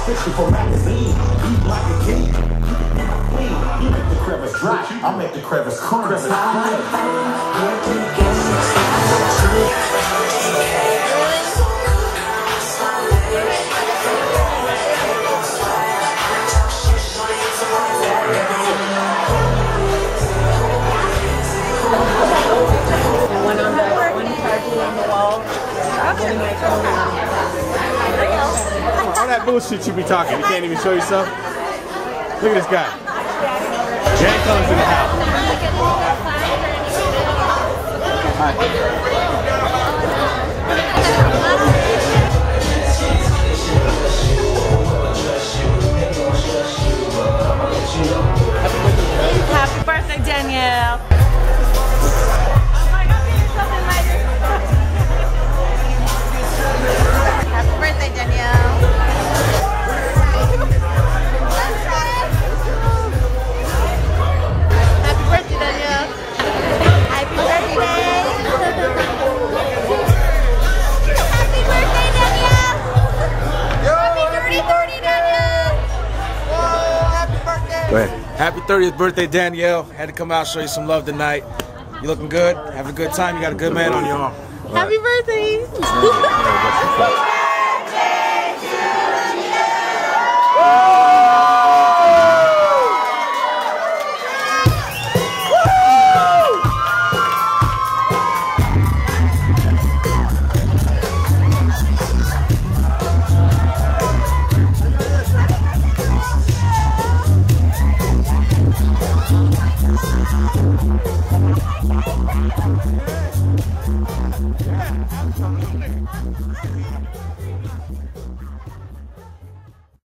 fiction for magazine. Eat like a king. You make the crevice dry. I make the crevice clean. All that bullshit you be talking, you can't even show yourself. Look at this guy. Jay comes in the house. Happy birthday, Danielle. Happy birthday, Danielle. Happy birthday, Danielle. Happy birthday. Happy birthday, Danielle. Happy 30, Danielle. Whoa, happy birthday. Go ahead. Happy 30th birthday, Danielle. Had to come out and show you some love tonight. You looking good? Having a good time? You got a good man on your arm. Happy birthday.